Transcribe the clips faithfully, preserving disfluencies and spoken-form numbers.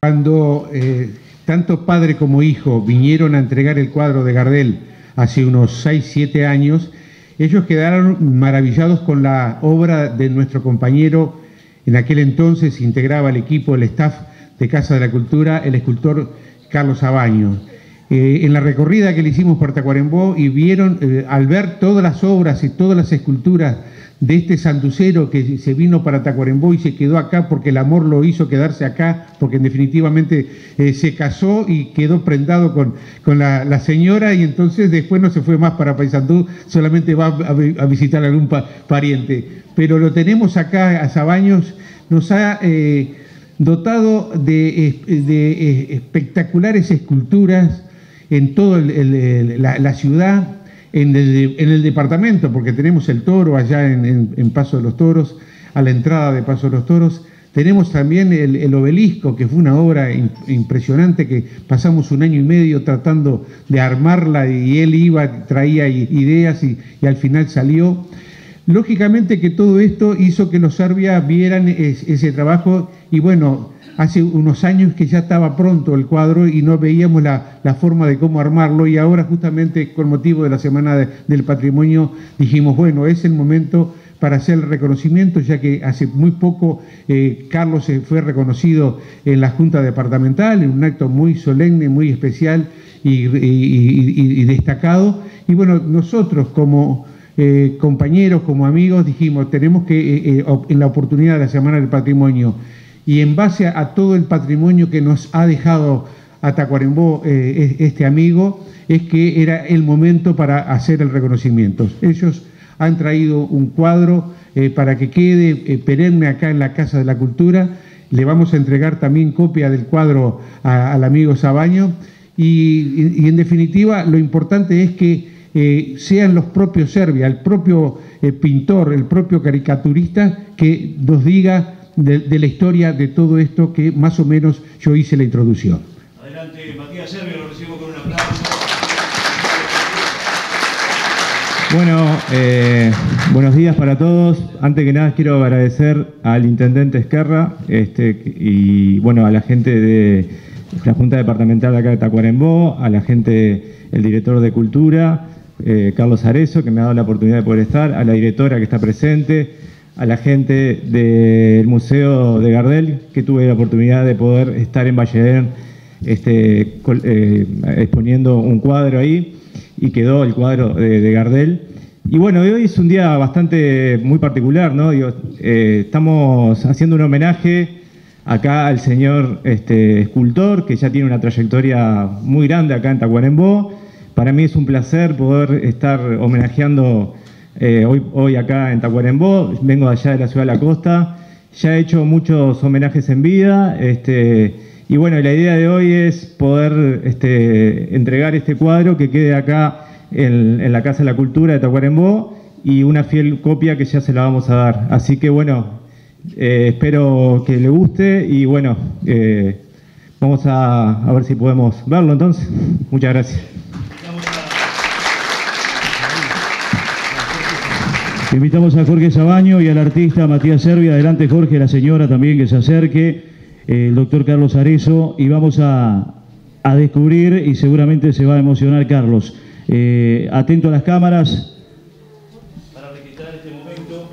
Cuando eh, tanto padre como hijo vinieron a entregar el cuadro de Gardel hace unos seis, siete años, ellos quedaron maravillados con la obra de nuestro compañero. En aquel entonces integraba el equipo, el staff de Casa de la Cultura, el escultor Carlos Abaño. Eh, en la recorrida que le hicimos por Tacuarembó, y vieron, eh, al ver todas las obras y todas las esculturas de este santucero que se vino para Tacuarembó y se quedó acá porque el amor lo hizo quedarse acá, porque definitivamente eh, se casó y quedó prendado con, con la, la señora, y entonces después no se fue más para Paysandú, solamente va a, a visitar a algún pa, pariente. Pero lo tenemos acá a Sabaños, nos ha eh, dotado de, de, de espectaculares esculturas en toda la, la ciudad, en el, en el departamento, porque tenemos el Toro allá en, en, en Paso de los Toros, a la entrada de Paso de los Toros. Tenemos también el, el obelisco, que fue una obra in, impresionante, que pasamos un año y medio tratando de armarla, y él iba, traía ideas y, y al final salió. Lógicamente que todo esto hizo que los Sarvia vieran es, ese trabajo, y bueno, hace unos años que ya estaba pronto el cuadro y no veíamos la, la forma de cómo armarlo, y ahora justamente con motivo de la Semana de, del Patrimonio dijimos, bueno, es el momento para hacer el reconocimiento, ya que hace muy poco eh, Carlos fue reconocido en la Junta Departamental, en un acto muy solemne, muy especial y, y, y, y destacado. Y bueno, nosotros como eh, compañeros, como amigos, dijimos, tenemos que, eh, eh, en la oportunidad de la Semana del Patrimonio, y en base a, a todo el patrimonio que nos ha dejado a Tacuarembó eh, este amigo, es que era el momento para hacer el reconocimiento. Ellos han traído un cuadro eh, para que quede eh, perenne acá en la Casa de la Cultura. Le vamos a entregar también copia del cuadro a, al amigo Sabaño, y, y, y en definitiva lo importante es que eh, sean los propios Sarvia, el propio eh, pintor, el propio caricaturista, que nos diga De, de la historia de todo esto, que más o menos yo hice la introducción. Adelante, Matías Sarvia, lo recibo con un aplauso. Bueno, eh, buenos días para todos. Antes que nada quiero agradecer al intendente Esquerra este, y bueno, a la gente de la Junta Departamental de acá de Tacuarembó, a la gente, el director de Cultura, eh, Carlos Arezo, que me ha dado la oportunidad de poder estar, a la directora que está presente, a la gente del Museo de Gardel, que tuve la oportunidad de poder estar en Valledén este, eh, exponiendo un cuadro ahí, y quedó el cuadro de, de Gardel. Y bueno, hoy es un día bastante muy particular, ¿no? Digo, eh, estamos haciendo un homenaje acá al señor este, escultor, que ya tiene una trayectoria muy grande acá en Tacuarembó. Para mí es un placer poder estar homenajeando Eh, hoy, hoy acá en Tacuarembó. Vengo de allá de la ciudad de la costa, ya he hecho muchos homenajes en vida, este, y bueno, la idea de hoy es poder este, entregar este cuadro que quede acá en, en la Casa de la Cultura de Tacuarembó, y una fiel copia que ya se la vamos a dar. Así que bueno, eh, espero que le guste, y bueno, eh, vamos a, a ver si podemos verlo entonces. Muchas gracias. Invitamos a Jorge Sabaño y al artista Matías Sarvia. Adelante, Jorge, la señora también que se acerque, eh, el doctor Carlos Arezo, y vamos a, a descubrir, y seguramente se va a emocionar Carlos. Eh, atento a las cámaras. Para registrar este momento.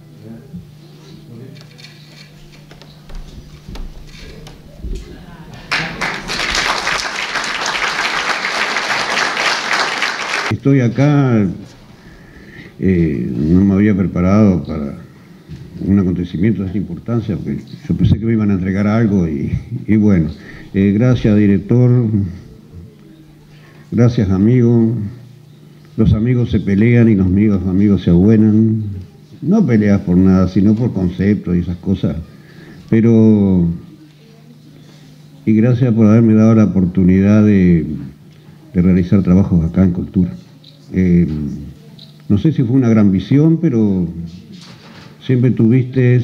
Estoy acá. Eh, no me había preparado para un acontecimiento de esta importancia, porque yo pensé que me iban a entregar algo, y, y bueno, eh, gracias director, gracias amigo. Los amigos se pelean y los amigos, amigos se abuenan, no peleas por nada, sino por conceptos y esas cosas, pero, y gracias por haberme dado la oportunidad de, de realizar trabajos acá en Cultura. Eh, No sé si fue una gran visión, pero siempre tuviste,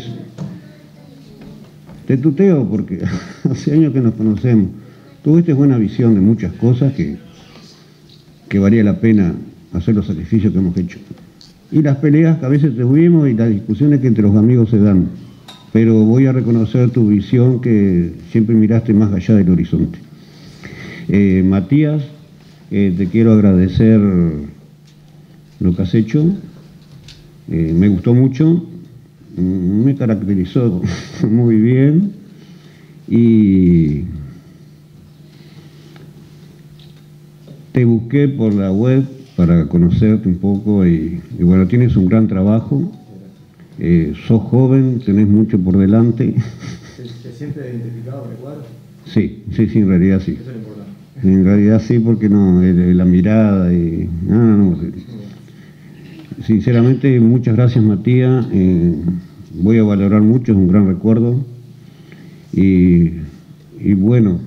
te tuteo porque hace años que nos conocemos, tuviste buena visión de muchas cosas que, que valía la pena hacer los sacrificios que hemos hecho. Y las peleas que a veces tuvimos y las discusiones que entre los amigos se dan. pero voy a reconocer tu visión, que siempre miraste más allá del horizonte. Eh, Matías, eh, te quiero agradecer lo que has hecho, eh, me gustó mucho, me caracterizó muy bien y te busqué por la web para conocerte un poco y, y bueno, tienes un gran trabajo, eh, sos joven, tenés mucho por delante. ¿Se, se siente identificado con el cuadro? Sí, sí, sí, en realidad sí. Eso es lo importante. En realidad sí, porque no, el- la mirada y... No, no, no. Sinceramente, muchas gracias, Matías. Eh, voy a valorar mucho, es un gran recuerdo. Y, y bueno,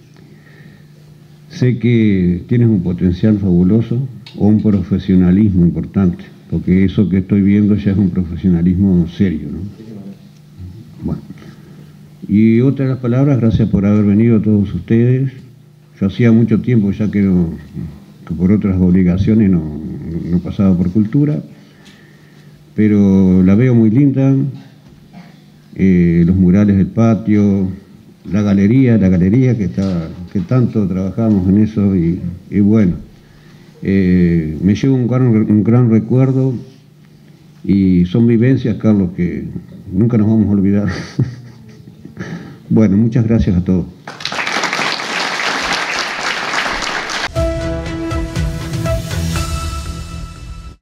sé que tienes un potencial fabuloso o un profesionalismo importante, porque eso que estoy viendo ya es un profesionalismo serio, ¿no? Bueno. Y otra de las palabras, gracias por haber venido a todos ustedes. Yo hacía mucho tiempo ya que, no, que por otras obligaciones no, no pasaba por cultura, pero la veo muy linda, eh, los murales del patio, la galería, la galería que, está, que tanto trabajamos en eso y, y bueno, eh, me llevo un gran, un gran recuerdo y son vivencias, Carlos, que nunca nos vamos a olvidar. Bueno, muchas gracias a todos.